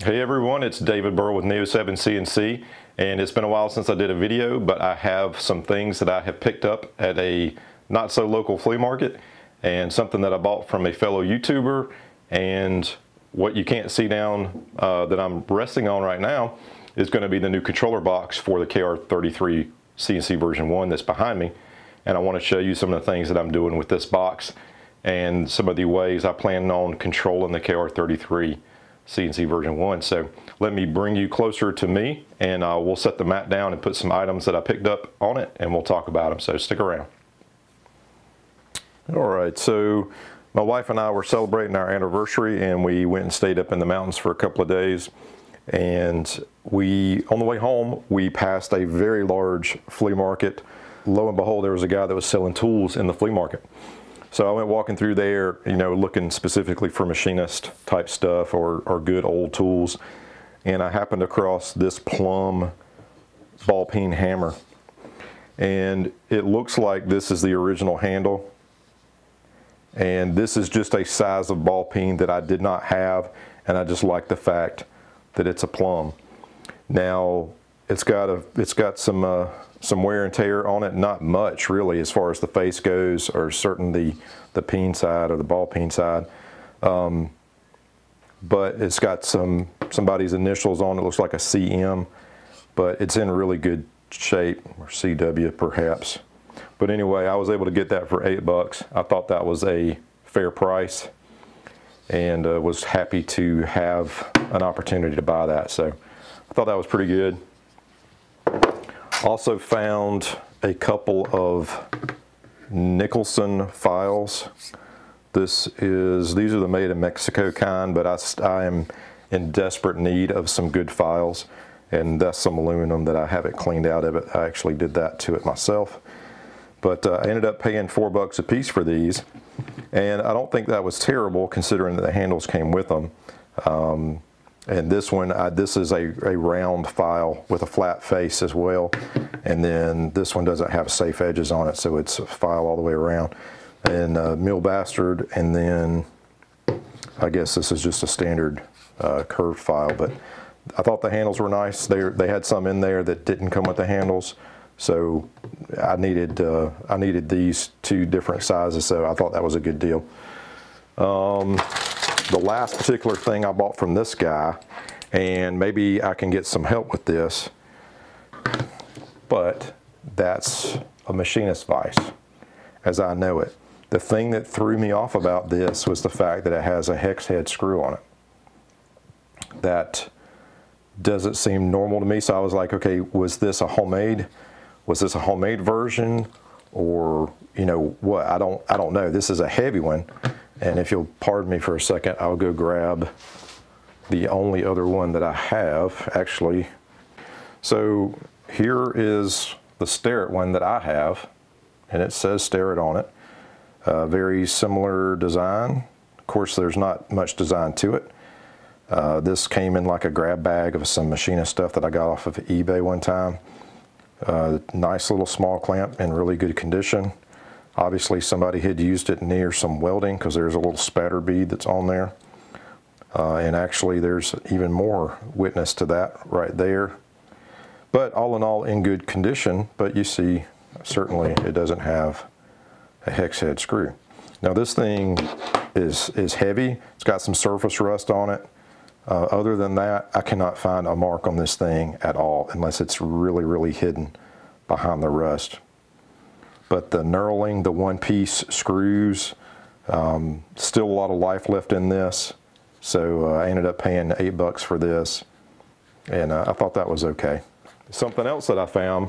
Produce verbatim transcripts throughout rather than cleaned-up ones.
Hey everyone, it's David Burr with Neo seven C N C, and it's been a while since I did a video, but I have some things that I have picked up at a not so local flea market and something that I bought from a fellow YouTuber. And what you can't see down uh, that I'm resting on right now is going to be the new controller box for the K R thirty-three C N C version one that's behind me. And I want to show you some of the things that I'm doing with this box and some of the ways I plan on controlling the K R thirty-three C N C version one. So let me bring you closer to me, and uh, we'll set the mat down and put some items that I picked up on it, and we'll talk about them. So stick around. All right, so my wife and I were celebrating our anniversary, and we went and stayed up in the mountains for a couple of days. And we, on the way home, we passed a very large flea market. Lo and behold, there was a guy that was selling tools in the flea market. So I went walking through there, you know, looking specifically for machinist type stuff or, or good old tools. And I happened across this Plumb ball peen hammer. And it looks like this is the original handle. And this is just a size of ball peen that I did not have. And I just like the fact that it's a Plumb. Now, it's got a, it's got some, uh, some wear and tear on it, not much really as far as the face goes, or certainly the, the peen side or the ball peen side. Um, but it's got some somebody's initials on it. Looks like a C M, but it's in really good shape, or C W perhaps. But anyway, I was able to get that for eight bucks. I thought that was a fair price, and uh, was happy to have an opportunity to buy that. So I thought that was pretty good. Also found a couple of Nicholson files. This is, these are the made in Mexico kind, but I, I am in desperate need of some good files, and that's some aluminum that I haven't cleaned out of it. I actually did that to it myself. But uh, I ended up paying four bucks a piece for these, and I don't think that was terrible considering that the handles came with them. Um, And this one, I, this is a, a round file with a flat face as well. And then this one doesn't have safe edges on it, so it's a file all the way around. And uh, Mill Bastard, and then I guess this is just a standard uh, curved file. But I thought the handles were nice. They, they had some in there that didn't come with the handles. So I needed, uh, I needed these two different sizes, so I thought that was a good deal. Um, The last particular thing I bought from this guy, and maybe I can get some help with this, but that's a machinist vise, as I know it. The thing that threw me off about this was the fact that it has a hex head screw on it. That doesn't seem normal to me, so I was like, okay, was this a homemade? Was this a homemade version? Or, you know, what? I don't, I don't know. This is a heavy one. And if you'll pardon me for a second, I'll go grab the only other one that I have, actually. So here is the Starrett one that I have, and it says Starrett on it. Uh, very similar design. Of course, there's not much design to it. Uh, this came in like a grab bag of some machinist stuff that I got off of eBay one time. Uh, nice little small clamp in really good condition. Obviously somebody had used it near some welding, because there's a little spatter bead that's on there. Uh, and actually there's even more witness to that right there. But all in all, in good condition, but you see certainly it doesn't have a hex head screw. Now this thing is, is heavy. It's got some surface rust on it. Uh, other than that, I cannot find a mark on this thing at all, unless it's really, really hidden behind the rust. But the knurling, the one-piece screws, um, still a lot of life left in this. So uh, I ended up paying eight bucks for this, and uh, I thought that was okay. Something else that I found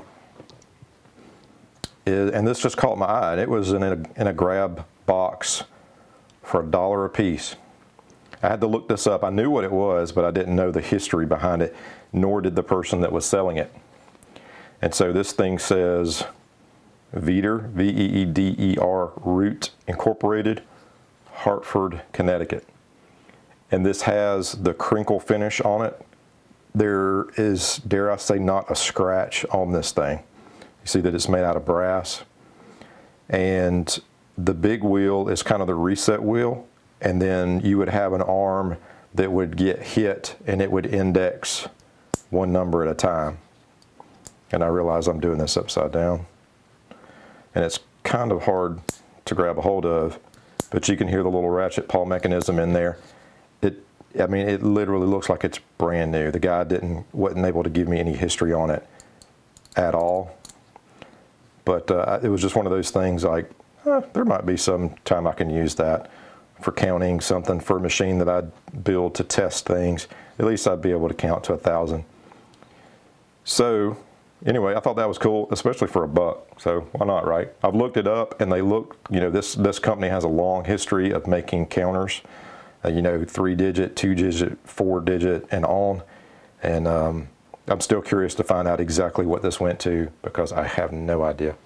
is, and this just caught my eye, and it was in a, in a grab box for a dollar a piece. I had to look this up. I knew what it was, but I didn't know the history behind it, nor did the person that was selling it. And so this thing says Veeder, V E E D E R, Root Incorporated, Hartford, Connecticut. And this has the crinkle finish on it. There is, dare I say, not a scratch on this thing. You see that it's made out of brass. And the big wheel is kind of the reset wheel. And then you would have an arm that would get hit and it would index one number at a time. And I realize I'm doing this upside down. And it's kind of hard to grab a hold of, but you can hear the little ratchet pawl mechanism in there. It, I mean, it literally looks like it's brand new. The guy didn't, wasn't able to give me any history on it at all. But uh, it was just one of those things like, eh, there might be some time I can use that for counting something for a machine that I'd build to test things. At least I'd be able to count to a thousand. So anyway, I thought that was cool, especially for a buck. So why not, right? I've looked it up, and they look, you know, this this company has a long history of making counters, uh, you know, three digit, two digit, four digit, and on. And um, I'm still curious to find out exactly what this went to, because I have no idea.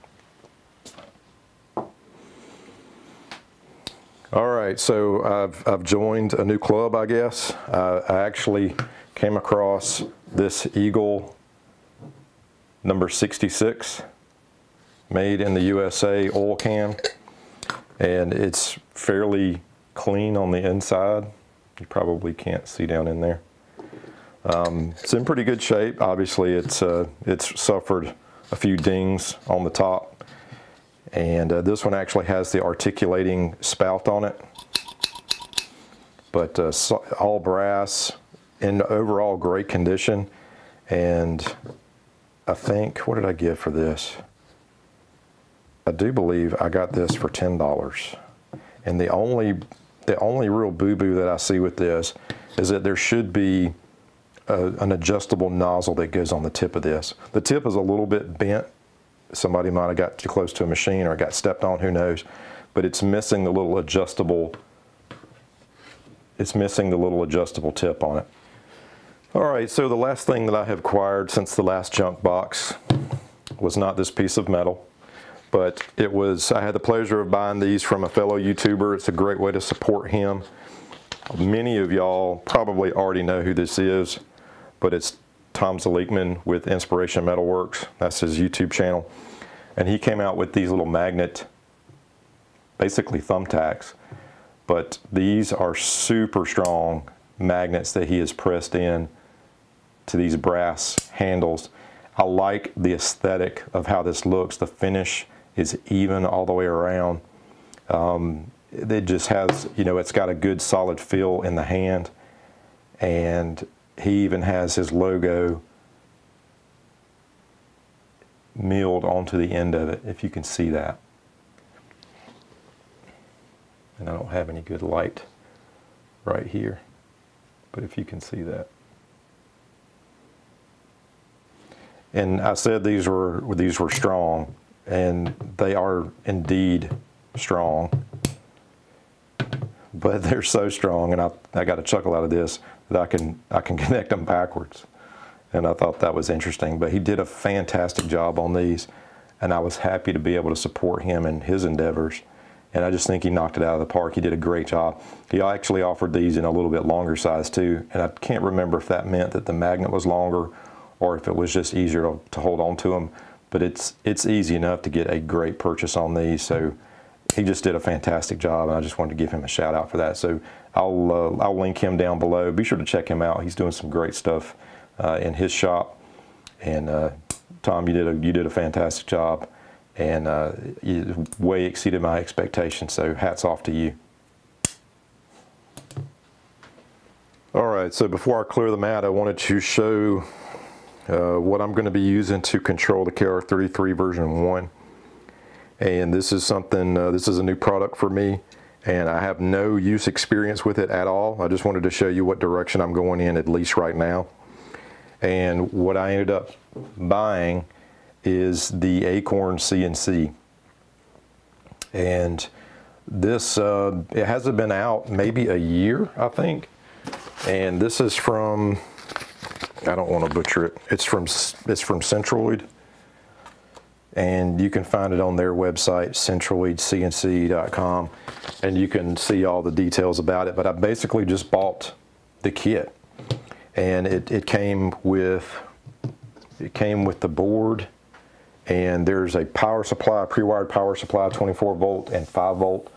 All right, so I've, I've joined a new club, I guess. Uh, I actually came across this Eagle number sixty-six, made in the U S A oil can, and it's fairly clean on the inside. You probably can't see down in there. Um, it's in pretty good shape. Obviously, it's uh, it's suffered a few dings on the top. And uh, this one actually has the articulating spout on it, but uh, so, all brass, in overall great condition. And I think, what did I give for this? I do believe I got this for ten dollars. And the only, the only real boo-boo that I see with this is that there should be a, an adjustable nozzle that goes on the tip of this. The tip is a little bit bent. Somebody might have got too close to a machine or got stepped on, who knows. But it's missing the little adjustable, it's missing the little adjustable tip on it. All right, so the last thing that I have acquired since the last junk box was not this piece of metal, but it was, I had the pleasure of buying these from a fellow YouTuber. It's a great way to support him. Many of y'all probably already know who this is, but it's Tom Zelikman with Inspiration Metalworks. That's his YouTube channel. And he came out with these little magnet, basically thumbtacks, but these are super strong magnets that he has pressed in to these brass handles. I like the aesthetic of how this looks. The finish is even all the way around. Um, it just has, you know, it's got a good solid feel in the hand, and he even has his logo milled onto the end of it, if you can see that. And I don't have any good light right here, but if you can see that. And I said these were these were strong, and they are indeed strong. But they're so strong, and I I got a chuckle out of this, that I can I can connect them backwards. And I thought that was interesting. But he did a fantastic job on these, and I was happy to be able to support him in his endeavors. And I just think he knocked it out of the park. He did a great job. He actually offered these in a little bit longer size too, and I can't remember if that meant that the magnet was longer or if it was just easier to, to hold on to them. But it's it's easy enough to get a great purchase on these. So he just did a fantastic job, and I just wanted to give him a shout out for that. So I'll uh, I'll link him down below. Be sure to check him out. He's doing some great stuff uh, in his shop. And uh, Tom, you did a you did a fantastic job, and uh, you way exceeded my expectations. So hats off to you. All right. So before I clear the mat, I wanted to show uh, what I'm going to be using to control the K R thirty-three version one. And this is something, uh, this is a new product for me, and I have no use experience with it at all. I just wanted to show you what direction I'm going in, at least right now. And what I ended up buying is the Acorn C N C. And this, uh, it hasn't been out maybe a year, I think. And this is from, I don't want to butcher it, it's from, it's from Centroid. And you can find it on their website, centroid C N C dot com, and you can see all the details about it. But I basically just bought the kit, and it, it came with it came with the board, and there's a power supply, pre-wired power supply, twenty-four volt and five volt,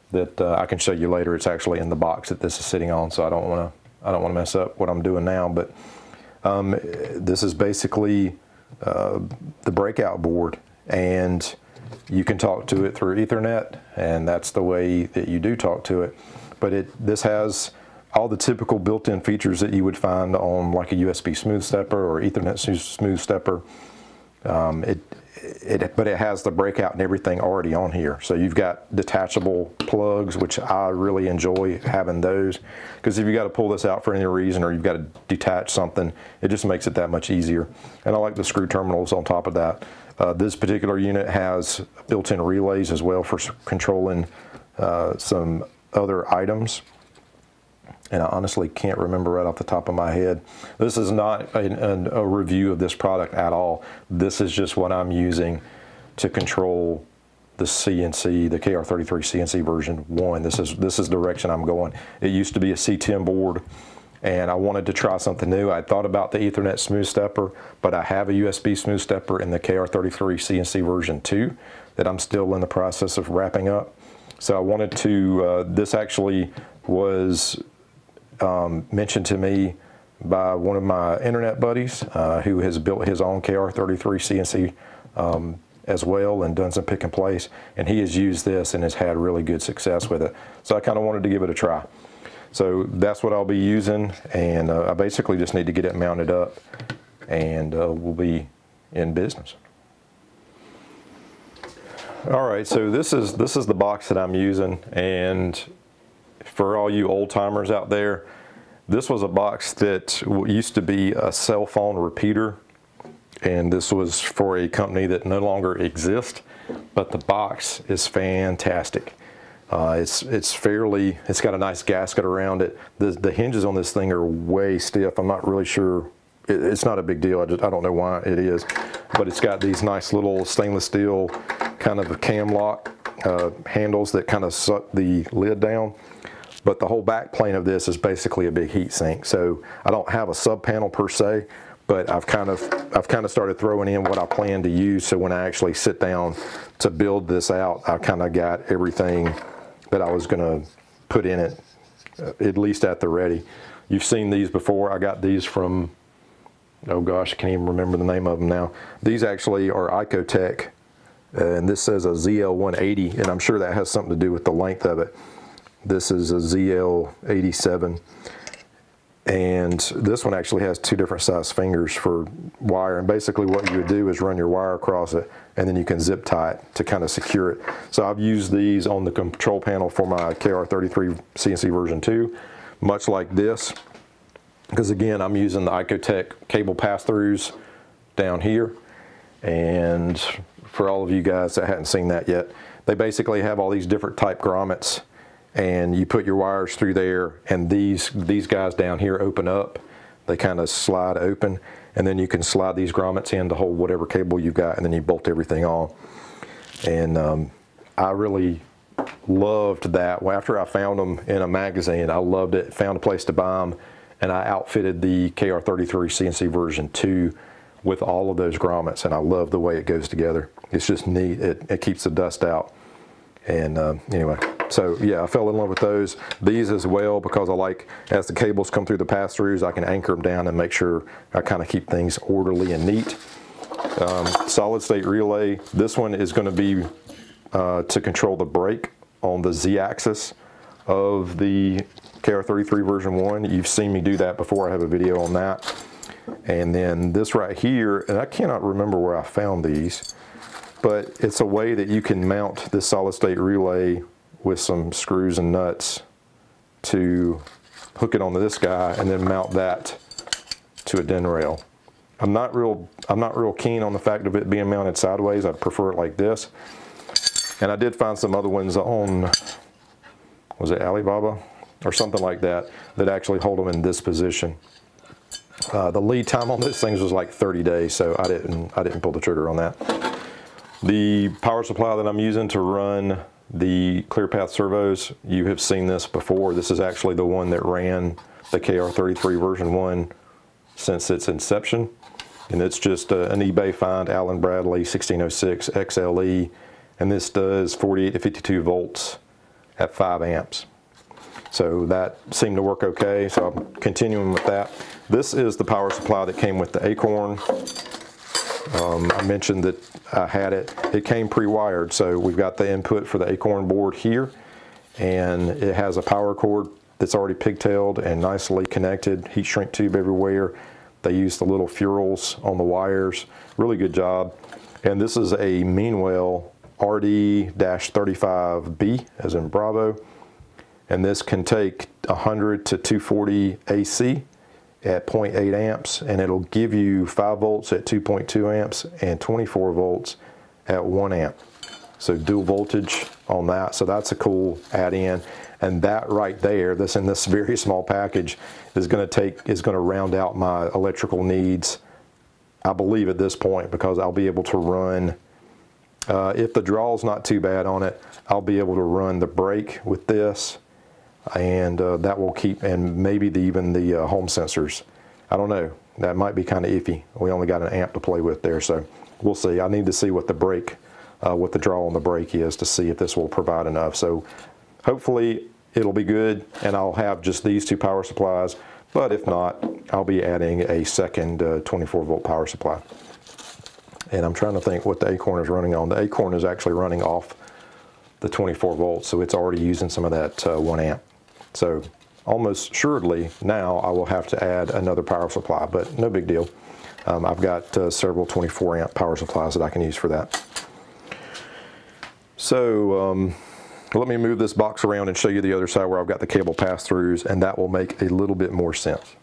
that uh, I can show you later. It's actually in the box that this is sitting on, so I don't want to I don't want to mess up what I'm doing now. But um, this is basically uh, the breakout board, and you can talk to it through Ethernet, and that's the way that you do talk to it. But it this has all the typical built-in features that you would find on like a U S B smooth stepper or Ethernet smooth stepper. Um, it, it, but it has the breakout and everything already on here. So you've got detachable plugs, which I really enjoy having those, because if you got to pull this out for any reason or you've got to detach something, it just makes it that much easier. And I like the screw terminals on top of that. Uh, this particular unit has built-in relays as well for controlling uh, some other items. And I honestly can't remember right off the top of my head. This is not a, a, a review of this product at all. This is just what I'm using to control the C N C, the K R thirty-three C N C version one. This is this is the direction I'm going. It used to be a C ten board, and I wanted to try something new. I thought about the Ethernet smooth stepper, but I have a U S B smooth stepper in the K R thirty-three C N C version two that I'm still in the process of wrapping up. So I wanted to, uh, this actually was Um, mentioned to me by one of my internet buddies uh, who has built his own K R thirty-three C N C um, as well and done some pick and place, and he has used this and has had really good success with it. So I kind of wanted to give it a try. So that's what I'll be using, and uh, I basically just need to get it mounted up, and uh, we'll be in business. All right, so this is this is the box that I'm using, and for all you old timers out there, this was a box that used to be a cell phone repeater, and this was for a company that no longer exists, but the box is fantastic. Uh, it's it's fairly, it's got a nice gasket around it. The, the hinges on this thing are way stiff. I'm not really sure, it, it's not a big deal, I, just, I don't know why it is, but it's got these nice little stainless steel kind of cam lock uh, handles that kind of suck the lid down. But the whole back plane of this is basically a big heat sink. So I don't have a sub panel per se, but I've kind of I've kind of started throwing in what I plan to use. So when I actually sit down to build this out, I kind of got everything that I was going to put in it, uh, at least at the ready. You've seen these before. I got these from, oh gosh, I can't even remember the name of them now. These actually are Icotech, uh, and this says a Z L one eighty, and I'm sure that has something to do with the length of it. This is a Z L eighty-seven, and this one actually has two different size fingers for wire, and basically what you would do is run your wire across it, and then you can zip tie it to kind of secure it. So I've used these on the control panel for my K R thirty-three C N C version two, much like this, because again, I'm using the Icotech cable pass-throughs down here, and for all of you guys that hadn't seen that yet, they basically have all these different type grommets, and you put your wires through there, and these these guys down here open up. They kind of slide open, and then you can slide these grommets in to hold whatever cable you've got, and then you bolt everything on. And um, I really loved that. Well, after I found them in a magazine, I loved it, found a place to buy them, and I outfitted the K R thirty-three C N C version two with all of those grommets, and I love the way it goes together. It's just neat. It, it keeps the dust out. And uh, anyway, so yeah, I fell in love with those. These as well, because I like, as the cables come through the pass-throughs, I can anchor them down and make sure I kind of keep things orderly and neat. Um, solid state relay. This one is going to be uh, to control the brake on the Z-axis of the K R thirty-three version one. You've seen me do that before. I have a video on that. And then this right here, and I cannot remember where I found these, but it's a way that you can mount this solid state relay with some screws and nuts to hook it onto this guy and then mount that to a D I N rail. I'm not real I'm not real keen on the fact of it being mounted sideways. I'd prefer it like this. And I did find some other ones on, was it Alibaba or something like that, that actually hold them in this position. Uh, the lead time on those things was like thirty days, so I didn't I didn't pull the trigger on that. The power supply that I'm using to run the ClearPath servos, you have seen this before. This is actually the one that ran the K R thirty-three version one since its inception. And it's just uh, an eBay find, Allen Bradley sixteen oh six X L E, and this does forty-eight to fifty-two volts at five amps. So that seemed to work okay, so I'm continuing with that. This is the power supply that came with the Acorn. Um, I mentioned that I had it. It came pre-wired, so we've got the input for the Acorn board here, and it has a power cord that's already pigtailed and nicely connected, heat shrink tube everywhere. They use the little ferrules on the wires. Really good job. And this is a Meanwell R D thirty-five B, as in Bravo. And this can take one hundred to two forty A C at zero point eight amps, and it'll give you five volts at two point two amps and twenty-four volts at one amp. So dual voltage on that, so that's a cool add-in. And that right there, this in this very small package, is going to take is going to round out my electrical needs, I believe, at this point, because I'll be able to run, uh, if the draw's not too bad on it, I'll be able to run the brake with this, and uh, that will keep, and maybe the, even the uh, home sensors. I don't know, that might be kind of iffy. We only got an amp to play with there, so we'll see. I need to see what the brake, uh, what the draw on the brake is, to see if this will provide enough. So hopefully it'll be good, and I'll have just these two power supplies, but if not, I'll be adding a second uh, twenty-four volt power supply. And I'm trying to think what the Acorn is running on. The Acorn is actually running off the twenty-four volts, so it's already using some of that uh, one amp. So almost assuredly now I will have to add another power supply, but no big deal. Um, I've got uh, several twenty-four amp power supplies that I can use for that. So um, let me move this box around and show you the other side where I've got the cable pass-throughs, and that will make a little bit more sense.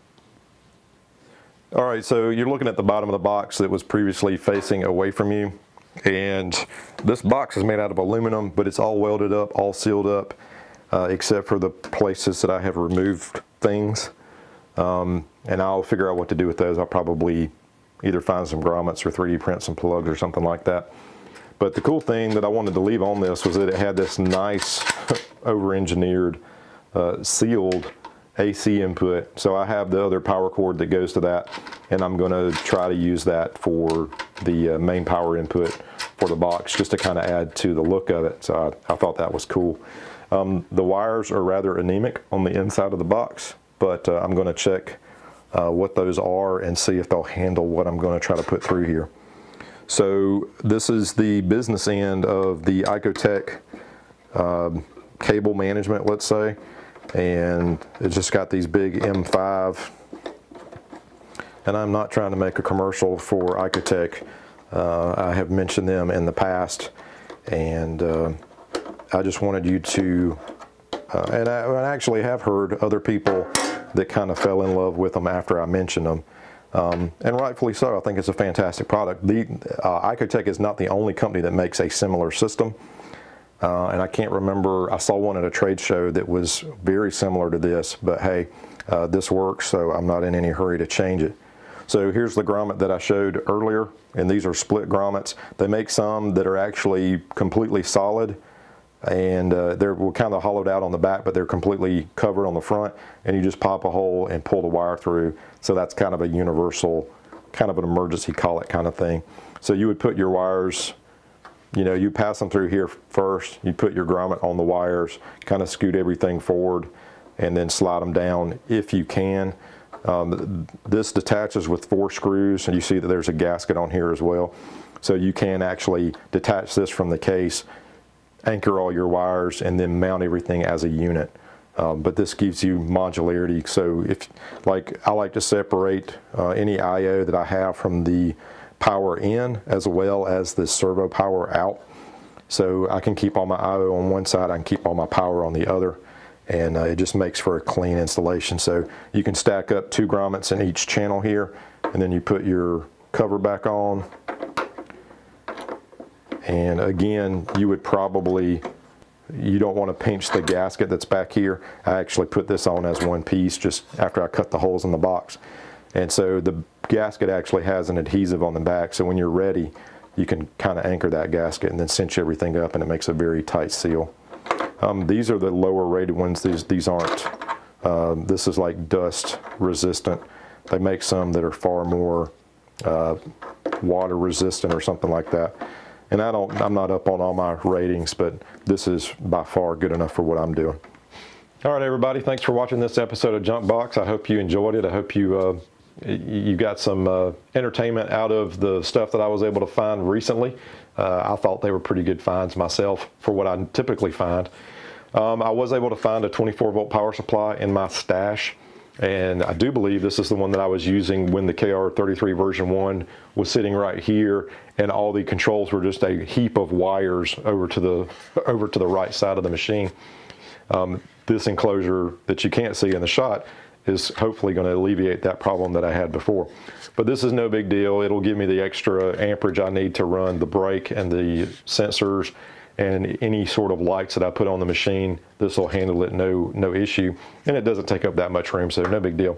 All right, so you're looking at the bottom of the box that was previously facing away from you, and this box is made out of aluminum, but it's all welded up, all sealed up, uh, except for the places that I have removed things. Um, and I'll figure out what to do with those. I'll probably either find some grommets or three D print some plugs or something like that. But the cool thing that I wanted to leave on this was that it had this nice over-engineered uh, sealed A C input. So I have the other power cord that goes to that, and I'm going to try to use that for the uh, main power input for the box, just to kind of add to the look of it. So I, I thought that was cool. Um, the wires are rather anemic on the inside of the box, but uh, I'm going to check uh, what those are and see if they'll handle what I'm going to try to put through here. So this is the business end of the Icotec um, cable management, let's say, and it's just got these big M five, and I'm not trying to make a commercial for Icotec. Uh, I have mentioned them in the past, and uh, I just wanted you to, uh, and I, I actually have heard other people that kind of fell in love with them after I mentioned them. Um, and rightfully so. I think it's a fantastic product. The uh, Icotec is not the only company that makes a similar system, uh, and I can't remember, I saw one at a trade show that was very similar to this, but hey, uh, this works, so I'm not in any hurry to change it. So here's the grommet that I showed earlier, and these are split grommets. They make some that are actually completely solid, and uh, they're kind of hollowed out on the back, but they're completely covered on the front, and you just pop a hole and pull the wire through. So that's kind of a universal, kind of an emergency call-it kind of thing. So you would put your wires, you know, you pass them through here first, you put your grommet on the wires, kind of scoot everything forward, and then slide them down if you can. Um, this detaches with four screws, and you see that there's a gasket on here as well. So you can actually detach this from the case, anchor all your wires, and then mount everything as a unit. Um, but this gives you modularity. So if, like, I like to separate uh, any I O that I have from the power in as well as the servo power out. So I can keep all my I O on one side, I can keep all my power on the other, and uh, it just makes for a clean installation. So you can stack up two grommets in each channel here, and then you put your cover back on. And again, you would probably, you don't want to pinch the gasket that's back here. I actually put this on as one piece just after I cut the holes in the box. And so the gasket actually has an adhesive on the back, so when you're ready, you can kind of anchor that gasket and then cinch everything up, and it makes a very tight seal. Um, these are the lower rated ones. These, these aren't, um, this is like dust resistant. They make some that are far more uh, water resistant or something like that. And I don't, I'm not up on all my ratings, but this is by far good enough for what I'm doing. All right, everybody, thanks for watching this episode of Junk Box. I hope you enjoyed it. I hope you uh, you got some uh, entertainment out of the stuff that I was able to find recently. Uh, I thought they were pretty good finds myself for what I typically find. Um, I was able to find a twenty-four volt power supply in my stash, and I do believe this is the one that I was using when the K R thirty-three version one was sitting right here, and all the controls were just a heap of wires over to the over to the right side of the machine. Um, this enclosure that you can't see in the shot is hopefully going to alleviate that problem that I had before. But this is no big deal. It'll give me the extra amperage I need to run the brake and the sensors and any sort of lights that I put on the machine. This will handle it no no issue, and it doesn't take up that much room, so no big deal.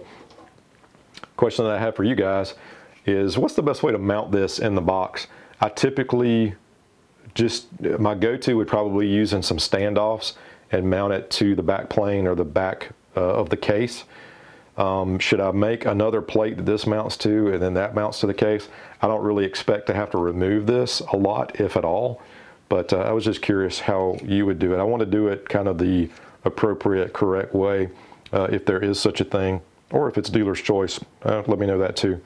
Question that I have for you guys is, what's the best way to mount this in the box? I typically just, my go-to would probably using some standoffs and mount it to the back plane or the back uh, of the case. Um, should I make another plate that this mounts to and then that mounts to the case? I don't really expect to have to remove this a lot, if at all. But uh, I was just curious how you would do it. I want to do it kind of the appropriate, correct way, uh, if there is such a thing, or if it's dealer's choice. Uh, let me know that too.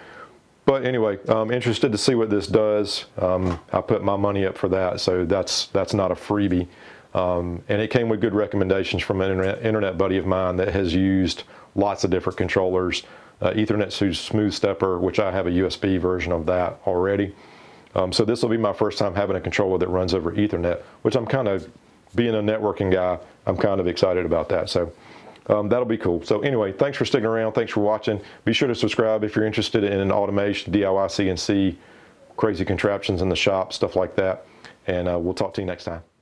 But anyway, I'm interested to see what this does. Um, I put my money up for that, so that's that's not a freebie. Um, and it came with good recommendations from an internet, internet buddy of mine that has used lots of different controllers. Uh, Ethernet Smooth Stepper, which I have a U S B version of that already. Um, so this will be my first time having a controller that runs over Ethernet, which I'm kind of, being a networking guy, I'm kind of excited about that. So um, that'll be cool. So anyway, thanks for sticking around. Thanks for watching. Be sure to subscribe if you're interested in automation, D I Y, C N C, crazy contraptions in the shop, stuff like that. And uh, we'll talk to you next time.